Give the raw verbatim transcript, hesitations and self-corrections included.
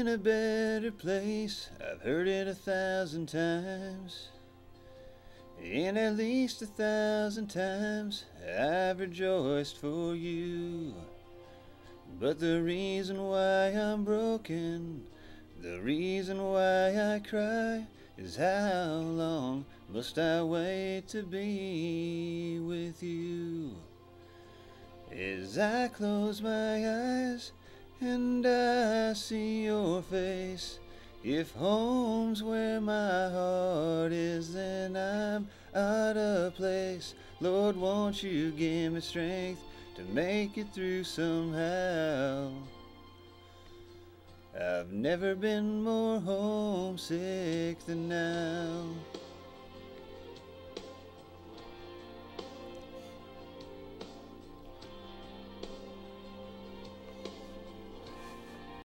in a better place. I've heard it a thousand times, and at least a thousand times I've rejoiced for you. But the reason why I'm broken, the reason why I cry, is how long must I wait to be with you? As I close my eyes and I see your face, if home's where my heart is, then I'm out of place. Lord, won't you give me strength to make it through somehow? I've never been more homesick than now.